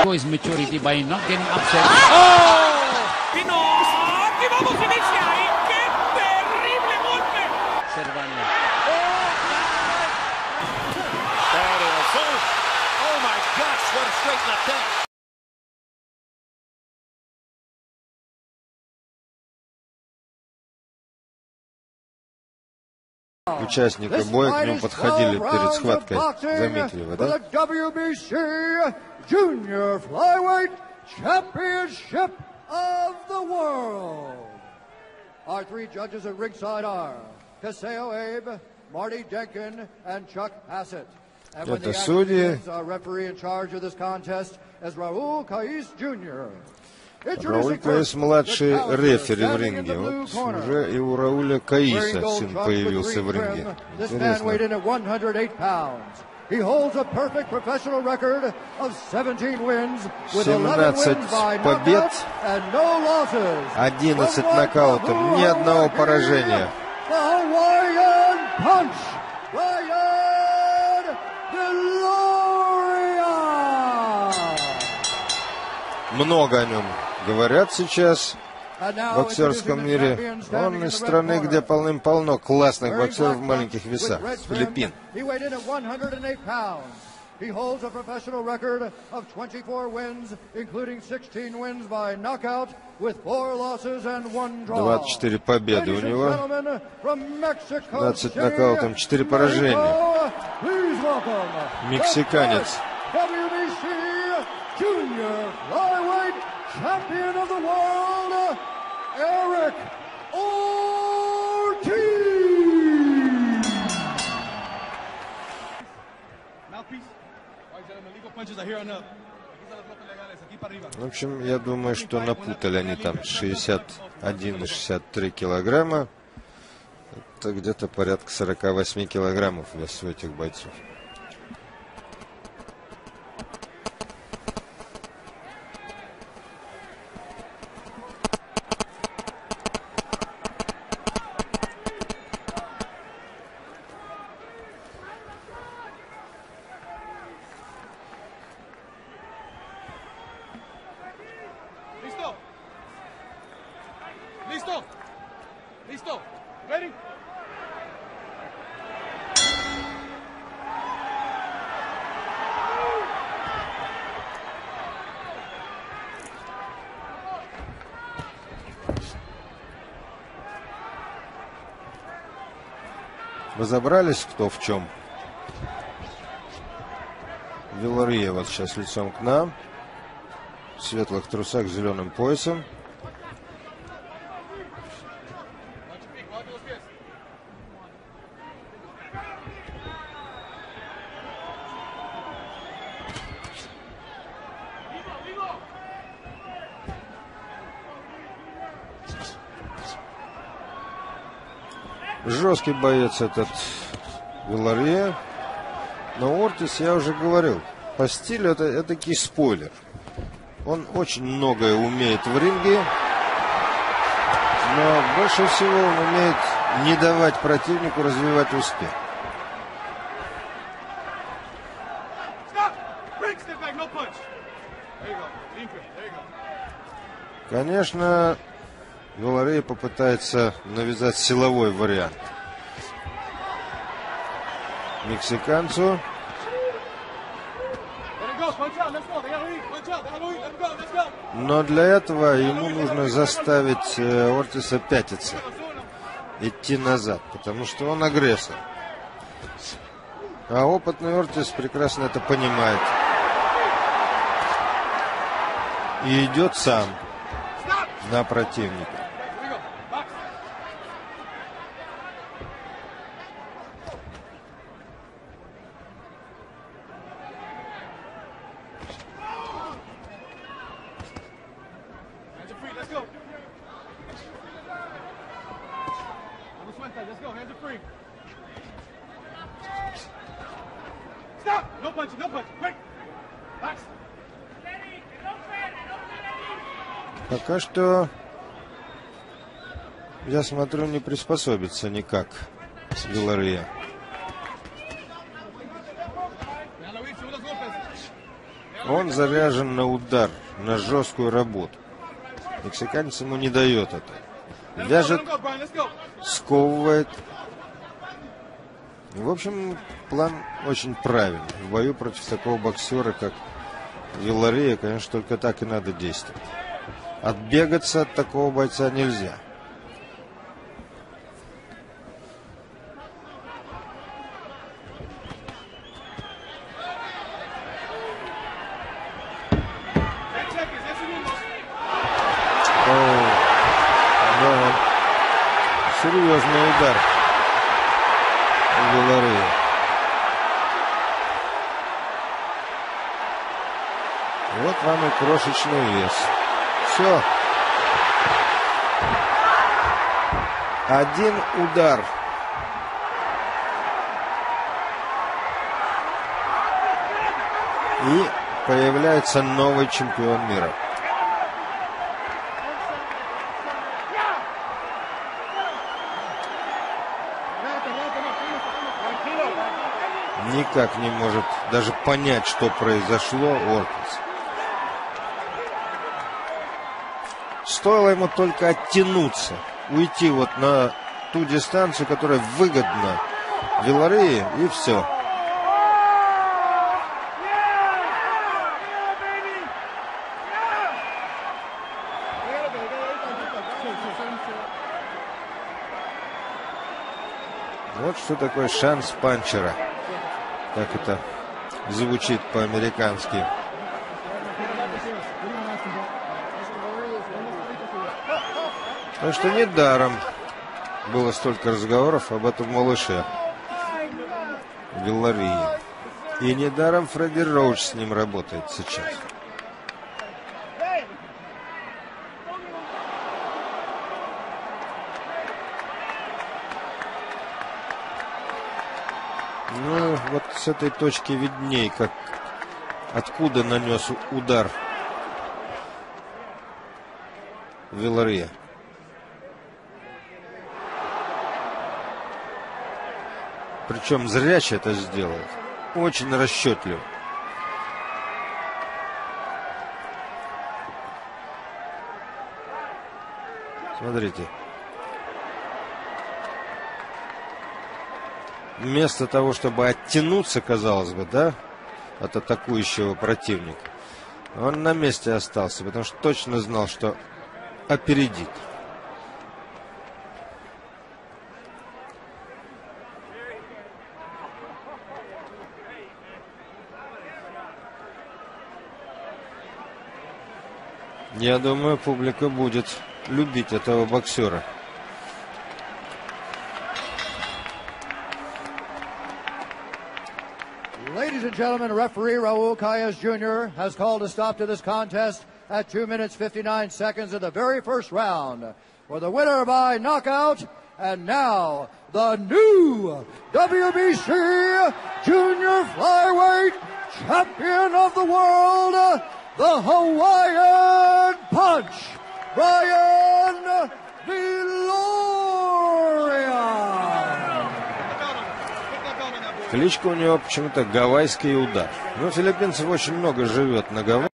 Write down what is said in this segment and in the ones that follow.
his maturity by not getting upset. ¡Oh! ¡Que vamos en ese ahí! ¡Qué terrible golpe! Cervantes. Oh my gosh, what a straight left hand! Участники боя к нему подходили перед схваткой. Заметили вы, да? WBC Junior Flyweight Championship of the World. Our three judges at ringside are Kaseo Abe, Marty Denkin, and Chuck Hassett. And when the action begins, our referee in charge of this contest is Raul Kais Jr. Рауль Каис младший рефери в ринге. Вот уже и у Рауля Каиса сын появился в ринге. Интересно. He holds a perfect professional record of 17 wins with 17 побед, 11 нокаутов, ни одного поражения. Много о нем говорят сейчас в боксерском мире. Он из страны, где полным-полно классных боксеров в маленьких весах, с Филиппин. He holds a professional record of 24 wins, including 16 wins by knockout, with 4 losses and 1 draw. 24 победы у него, 15 нокаутом, 4 поражения. Мексиканец. Junior Flyweight Champion of the World, Eric Ortiz. В общем, я думаю, что напутали они там 61 и 63 килограмма. Это где-то порядка 48 килограммов вес у этих бойцов. Listo. Listo. Ready? Разобрались, кто в чем. Виларье вот сейчас лицом к нам. В светлых трусах с зеленым поясом. Жесткий боец этот Виларье. Но Ортис, я уже говорил, по стилю это таки спойлер. Он очень многое умеет в ринге, но больше всего он умеет не давать противнику развивать успех. Конечно, Виларье попытается навязать силовой вариант мексиканцу. Но для этого ему нужно заставить Ортиса пятиться, идти назад, потому что он агрессор. А опытный Ортис прекрасно это понимает. И идет сам на противника. Пока что, я смотрю, не приспособится никак Виларье. Он заряжен на удар, на жесткую работу. Мексиканец ему не дает это. Вяжет, сковывает. В общем, план очень правильный. В бою против такого боксера, как Виллария, конечно, только так и надо действовать. Отбегаться от такого бойца нельзя. Да, серьезный удар Виллария. Вот вам и крошечный вес. Все. Один удар. И появляется новый чемпион мира. Никак не может даже понять, что произошло Оркинс. Стоило ему только оттянуться, уйти вот на ту дистанцию, которая выгодна Вилларии, и все. Вот что такое шанс панчера. Так это звучит по-американски. Потому что недаром было столько разговоров об этом малыше Вилларии. И недаром Фредди Роуч с ним работает сейчас. Ну, вот с этой точки видней, как откуда нанес удар Виллария. Причем зрячий это сделал. Очень расчетливо. Смотрите. Вместо того, чтобы оттянуться, казалось бы, да, от атакующего противника, он на месте остался, потому что точно знал, что опередит. Я думаю, публика будет любить этого боксера. Ladies and gentlemen, referee Raul Calles Jr. has called a stop to this contest at 2 minutes 59 seconds of the very first round. For the winner by knockout, and now the new WBC Junior Flyweight Champion of the World, the Hawaiian Punch, Brian Viloria. Кличка у него почему-то гавайский удар. Но филиппинцев очень много живет на Гавайи.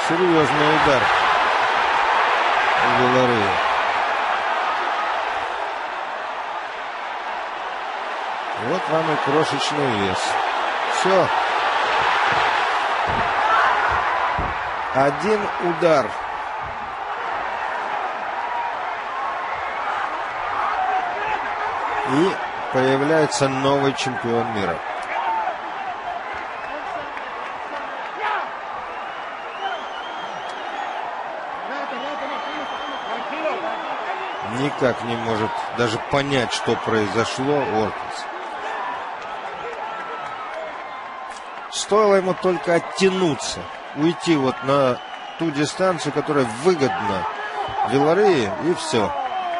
Серьезный удар у Виларрея. Вот вам и крошечный вес. Все. Один удар. И появляется новый чемпион мира. Никак не может даже понять, что произошло Ортис. Стоило ему только оттянуться, уйти вот на ту дистанцию, которая выгодна Виларрею, и все.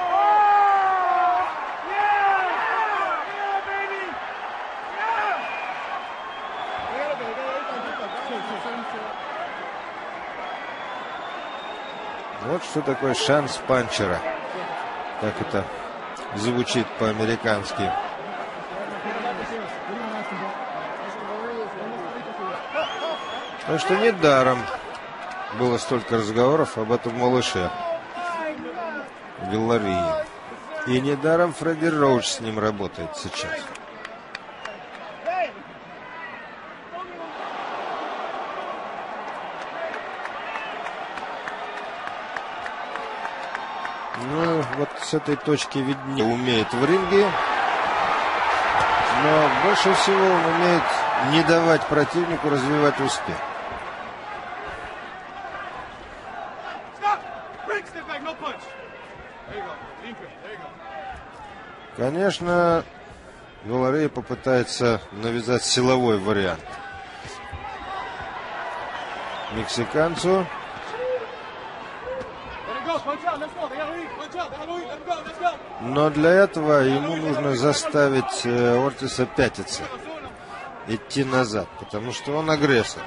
Вот что такое шанс панчера. Как это звучит по-американски. Так что недаром было столько разговоров об этом малыше Виларреи. И недаром Фредди Роуч с ним работает сейчас. Ну, вот с этой точки виднее умеет в ринге. Но больше всего он умеет не давать противнику развивать успех. Конечно, Виларрей попытается навязать силовой вариант мексиканцу. Но для этого ему нужно заставить Ортиса пятиться, идти назад, потому что он агрессор.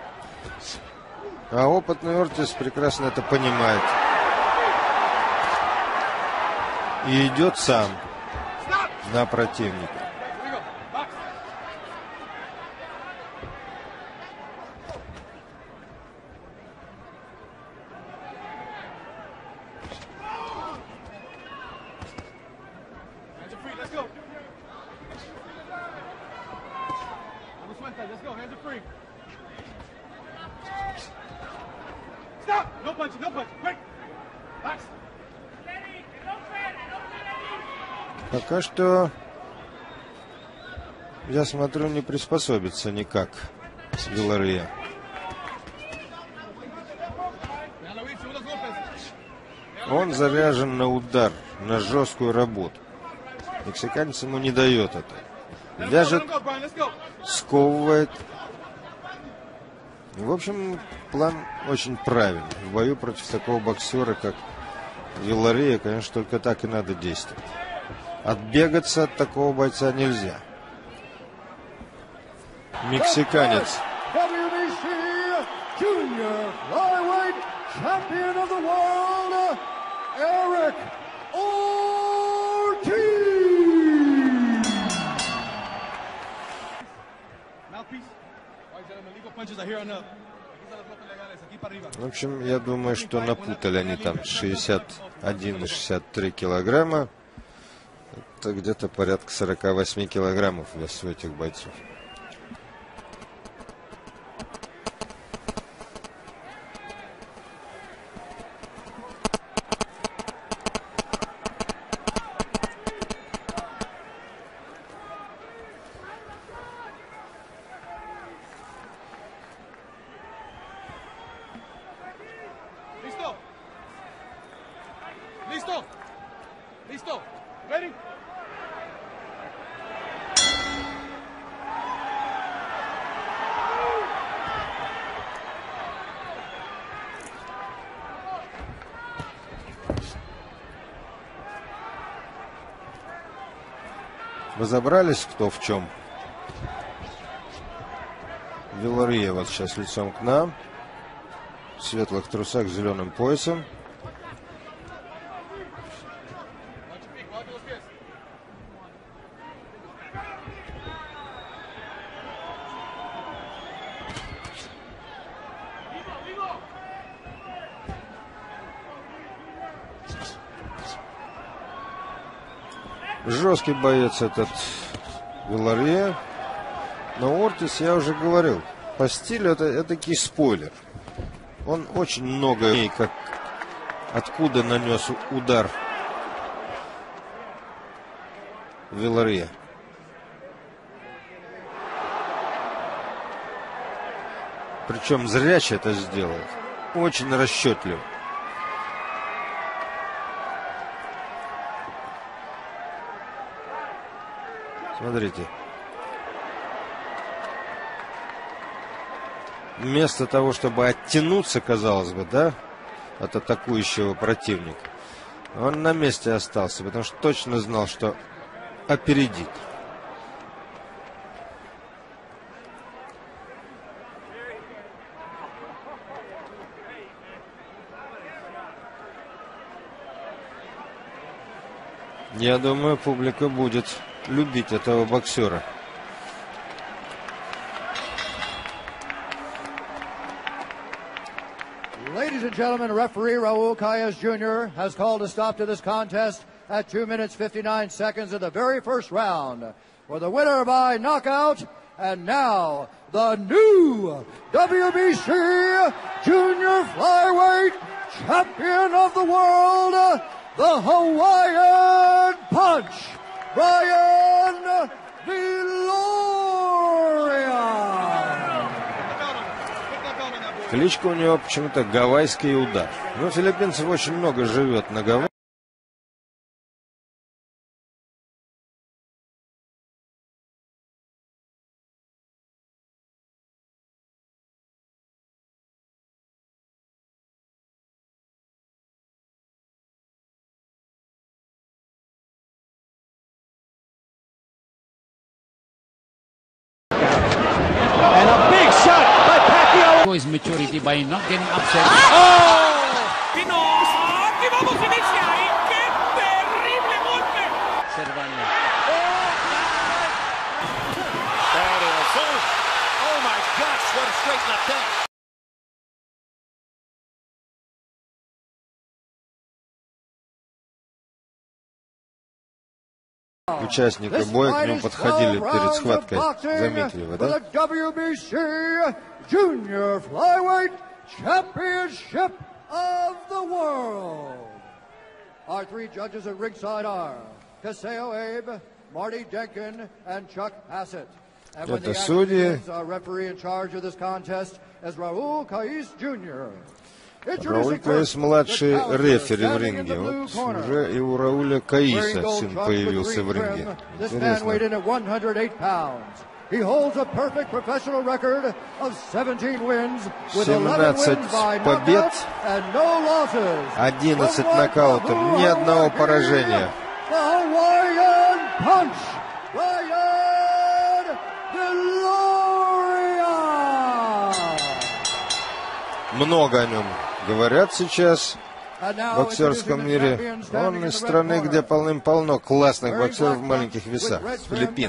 А опытный Ортис прекрасно это понимает. И идет сам на противника. Пока что, я смотрю, не приспособится никак Виларрея. Он заряжен на удар, на жесткую работу. Мексиканец ему не дает это. Вяжет, сковывает. В общем, план очень правильный. В бою против такого боксера, как Виларрея, конечно, только так и надо действовать. Отбегаться от такого бойца нельзя. Мексиканец. WBC Junior Flyweight Champion of the World, Eric Ortiz. В общем, я думаю, что напутали они там 61 и 63 килограмма. Это где-то порядка 48 килограммов вес у этих бойцов. Listo. Listo. Ready? Разобрались, кто в чем. Виларрея вот сейчас лицом к нам. В светлых трусах с зеленым поясом. Жесткий боец этот Виларье. Но Ортис, я уже говорил, по стилю это таки спойлер. Он очень много, как откуда нанес удар Виларье. Причем зрячий это сделал. Очень расчетливо. Смотрите. Вместо того, чтобы оттянуться, казалось бы, да, от атакующего противника, он на месте остался, потому что точно знал, что опередит. Я думаю, публика будет любить этого боксера. Ladies and gentlemen, referee Raul Calles Jr. has called a stop to this contest at 2 minutes 59 seconds of the very first round. For the winner by knockout, and now the new WBC Junior Flyweight Champion of the World, the Hawaiian Punch, Brian Viloria. Кличка у него почему-то гавайский удар. Но филиппинцев очень много живет на Гавайи. And a big shot by Pacquiao. His maturity by not getting upset. ¡No! ¡Aquí vamos a iniciar! ¡Y qué terrible golpe! Cervantes. That is. Oh my gosh, what a straight left hook. Участники боя к нему подходили перед схваткой. Заметили вы, да? WBC Junior Flyweight Championship of the World. Our three judges at ringside are Caseo Abe, Marty Denkin, and Chuck Hassett. And when Это the судьи. action begins, our referee in charge of this contest is Raul Calles Jr. Рауль Каис младший рефери в ринге. Вот уже и у Рауля Каиса сын появился в ринге. Интересно. He holds a perfect professional record of 17 wins with 11 wins by побед, knockout and no losses. 11 нокаутов, ни одного поражения. The Hawaiian Punch, Brian Viloria. Много о нем говорят сейчас в боксерском мире. Он из страны, где полным-полно классных боксеров в маленьких весах, с Филиппин.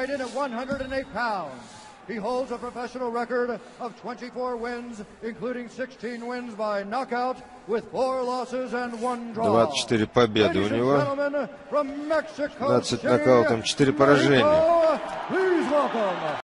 He holds a professional record of 24 wins, including 16 wins by knockout, with 4 losses and 1 draw. 24 победы у него, 15 нокаутом, 4 поражения.